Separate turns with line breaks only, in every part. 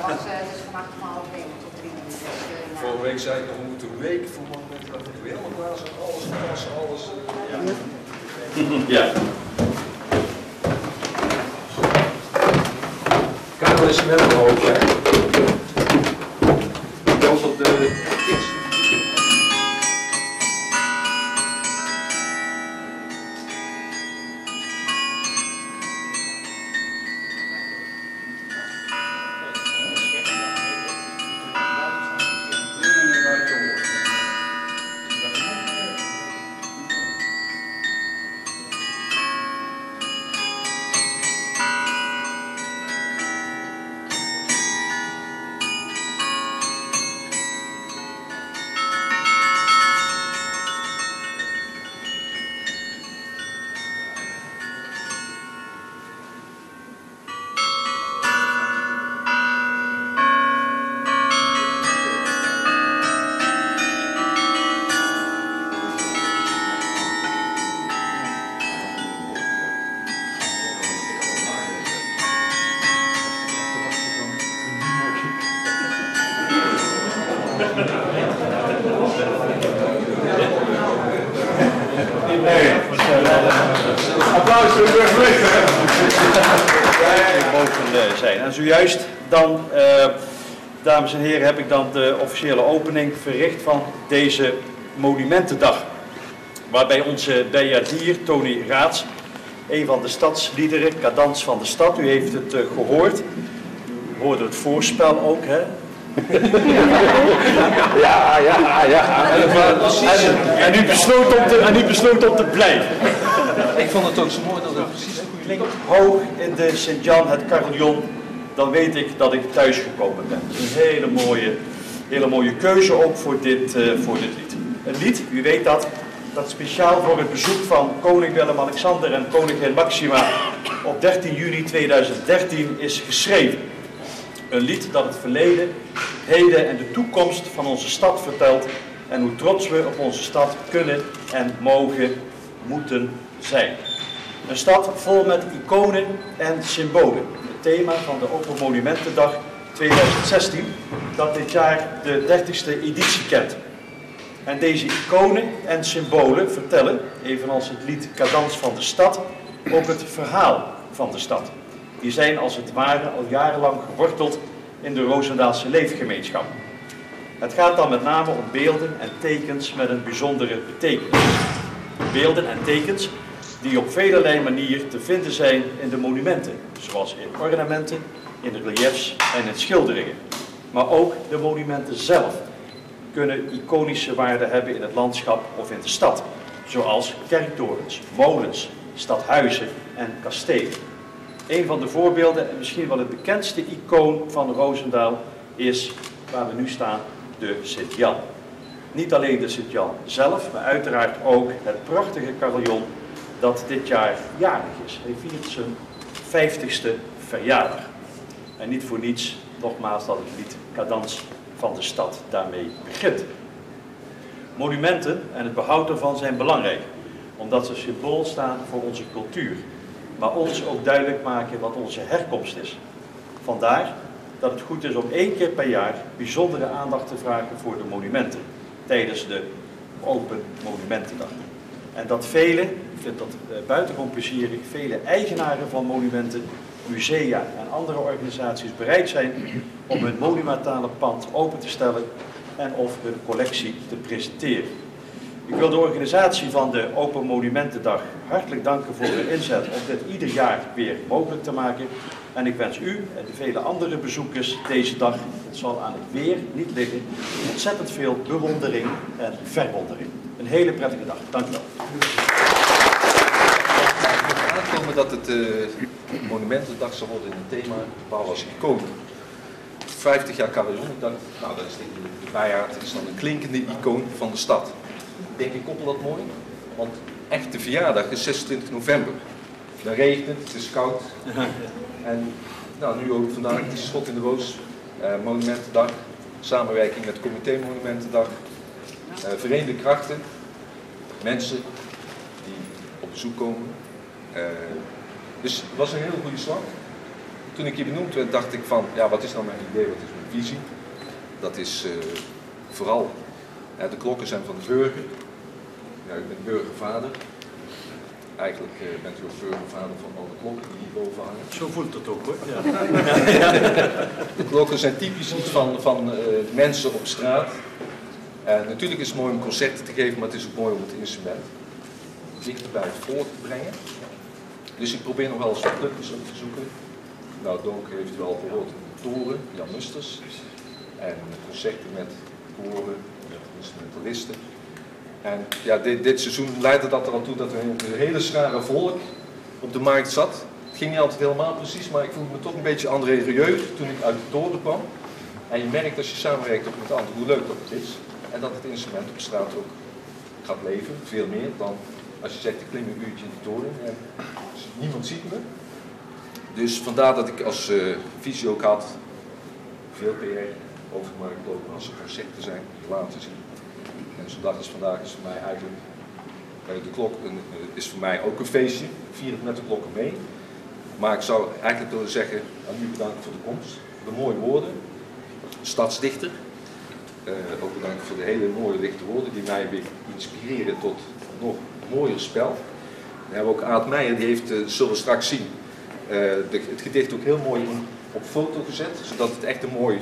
het is vannacht om 12:30 tot 3 uur. Dus,
Vorige week zei ik nog, we moeten een week voor monumenten, dat moeten we helemaal klaar zijn. Alles passen, alles.
Ja.
Karel is met een hoofd, hè? Dat op de kids.
Applaus voor de burgemeester. Mogen zijn. En zojuist dan, dames en heren, heb ik dan de officiële opening verricht van deze Monumentendag. Waarbij onze biljardier Tony Raats, een van de stadsliederen, Cadans van de Stad, u heeft het gehoord. U hoorde het voorspel ook, hè? Ja. En u besloot om te blijven.
Ik vond het ook zo mooi dat het precies
Klinkt hoog in de Sint-Jan, het carillon, dan weet ik dat ik thuis gekomen ben. Een hele mooie keuze ook voor dit lied. Een lied, u weet dat speciaal voor het bezoek van koning Willem-Alexander en koningin Maxima op 13 juni 2013 is geschreven. Een lied dat het verleden, heden en de toekomst van onze stad vertelt en hoe trots we op onze stad kunnen en moeten zijn. Een stad vol met iconen en symbolen. Het thema van de Open Monumentendag 2016, dat dit jaar de 30ste editie kent. En deze iconen en symbolen vertellen, evenals het lied Cadans van de Stad, ook het verhaal van de stad. Die zijn als het ware al jarenlang geworteld in de Roosendaalse leefgemeenschap. Het gaat dan met name om beelden en tekens met een bijzondere betekenis. Beelden en tekens die op velerlei manieren te vinden zijn in de monumenten, zoals in ornamenten, in de reliefs en in schilderingen. Maar ook de monumenten zelf kunnen iconische waarde hebben in het landschap of in de stad, zoals kerktorens, molens, stadhuizen en kastelen. Een van de voorbeelden en misschien wel het bekendste icoon van Roosendaal is, waar we nu staan, de Sint-Jan. Niet alleen de Sint-Jan zelf, maar uiteraard ook het prachtige carillon dat dit jaar jarig is. Hij viert zijn 50ste verjaardag. En niet voor niets, nogmaals, dat het lied Cadans van de Stad daarmee begint. Monumenten en het behoud ervan zijn belangrijk, omdat ze symbool staan voor onze cultuur, maar ons ook duidelijk maken wat onze herkomst is. Vandaar dat het goed is om 1 keer per jaar bijzondere aandacht te vragen voor de monumenten, tijdens de Open Monumentendag. En dat velen, ik vind dat buitengewoon plezierig, vele eigenaren van monumenten, musea en andere organisaties bereid zijn om hun monumentale pand open te stellen en of hun collectie te presenteren. Ik wil de organisatie van de Open Monumentendag hartelijk danken voor hun inzet om dit ieder jaar weer mogelijk te maken. En ik wens u en de vele andere bezoekers deze dag, het zal aan het weer niet liggen, ontzettend veel bewondering en verwondering. Een hele prettige dag. Dank u wel.
aankomen dat het Monumentendag zal worden in het thema bepaald als icoon. 50 jaar carillon, ik dacht, nou dat is de bijaard, is dan een klinkende icoon van de stad. Ik denk, ik koppel dat mooi, want echt de verjaardag is 26 november. Dan regent het is koud. En nou, nu ook vandaag, het is schot in de roos, Monumentendag, samenwerking met Comité Monumentendag, verenigde krachten, mensen die op bezoek komen. Dus het was een hele goede slag. toen ik hier benoemd werd, dacht ik van, ja, wat is nou mijn idee, wat is mijn visie? Dat is vooral, de klokken zijn van de burger. Ja, ik ben burgervader. Eigenlijk bent u ook burgervader van alle klokken die hier boven hangen.
Zo voelt het ook hoor. Ja.
De klokken zijn typisch iets van mensen op straat. En natuurlijk is het mooi om concerten te geven, maar het is ook mooi om het instrument dichter bij het volk te brengen. Dus ik probeer nog wel eens wat clubjes op te zoeken. Nou, Donk heeft u al gehoord in de Toren, Jan Musters. En concerten met koren, met instrumentalisten. En ja, dit seizoen leidde dat er al toe dat er een hele schare volk op de markt zat. Het ging niet altijd helemaal precies, maar ik voelde me toch een beetje André Rieu toen ik uit de Toren kwam. En je merkt als je samenwerkt ook met anderen hoe leuk dat het is. En dat het instrument op straat ook gaat leven, veel meer dan als je zegt ik klim een uurtje in de toren en niemand ziet me. Dus vandaar dat ik als visie ook had veel PR over de markt lopen als er concerten zijn, laten zien. En zo'n dag als vandaag is voor mij eigenlijk, de klok is voor mij ook een feestje, ik vier het met de klokken mee. Maar ik zou eigenlijk willen zeggen aan u bedankt voor de komst, voor de mooie woorden, stadsdichter. Ook bedankt voor de hele mooie lichte woorden die mij weer inspireren tot nog mooier spel. We hebben ook Aad Meijer, die heeft, zullen we straks zien, het gedicht ook heel mooi op foto gezet, zodat het echt een mooi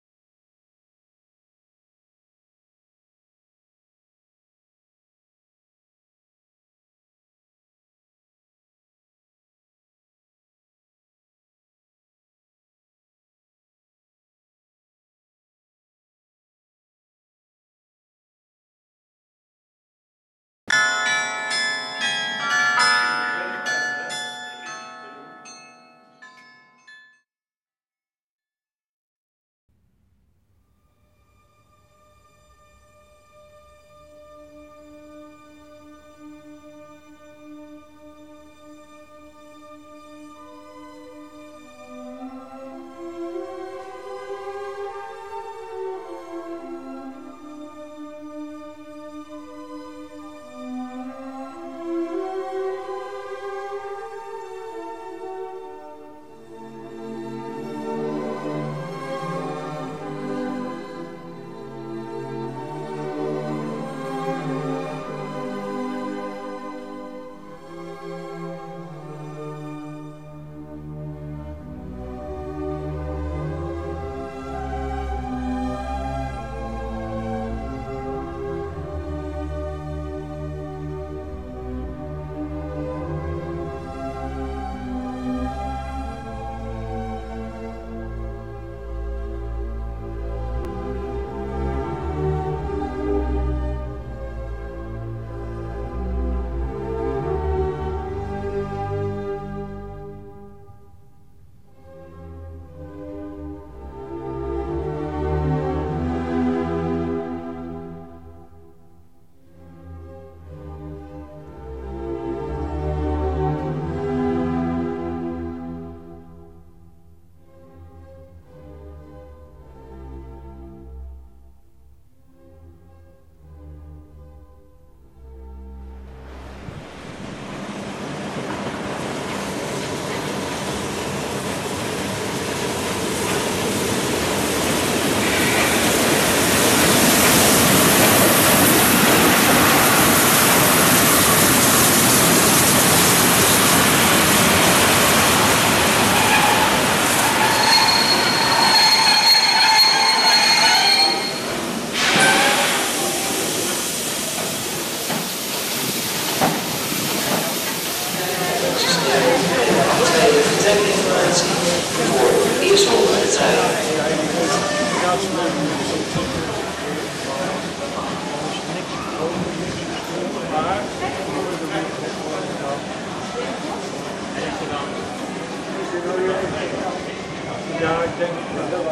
Ja, ik denk dat dat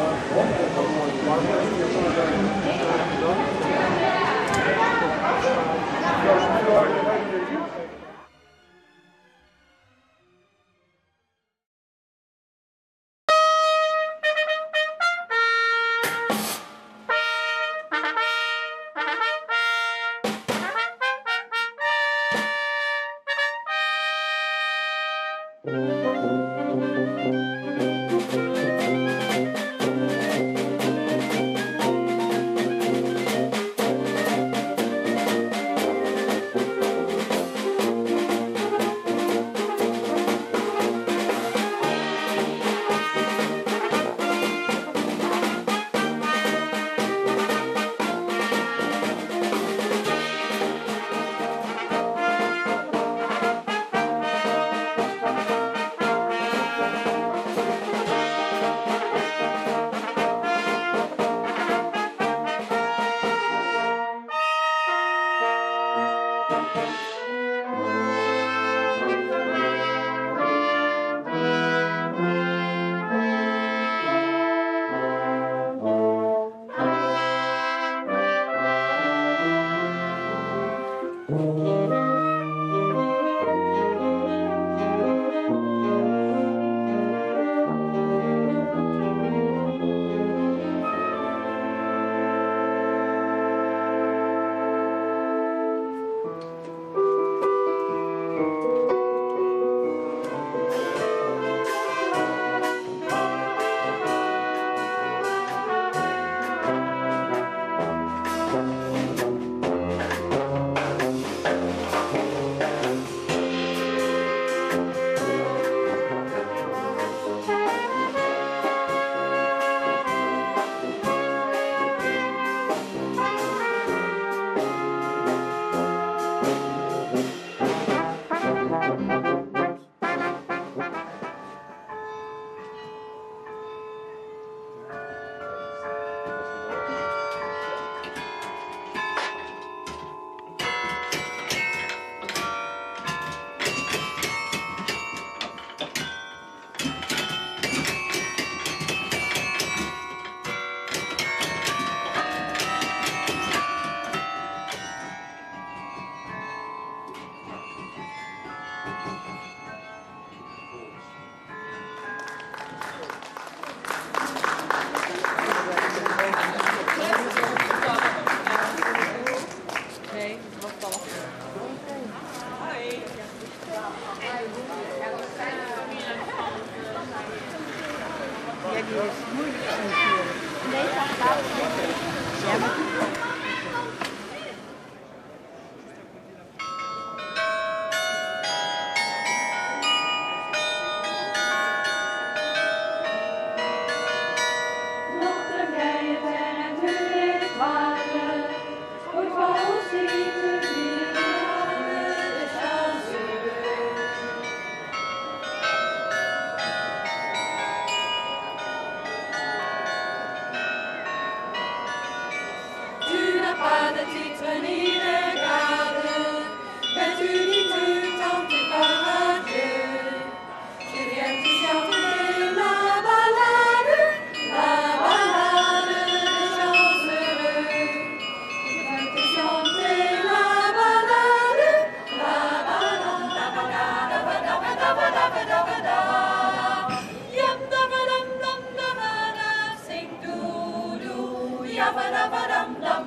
meneer Kade, bent u niet uw tante Kaatje? Juliette chante la ballade de Chanceleur. Juliette chante la ballade Yam da ba dam dam da ba da, sing doo doo, yabba da ba dam dam.